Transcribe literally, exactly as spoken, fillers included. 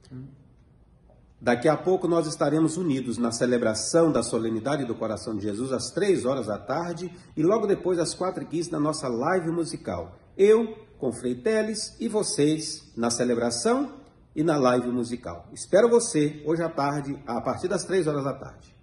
Daqui a pouco nós estaremos unidos na celebração da solenidade do Coração de Jesus às três horas da tarde e logo depois às quatro e quinze na nossa live musical. Eu com Frei Teles e vocês na celebração e na live musical. Espero você hoje à tarde, a partir das três horas da tarde.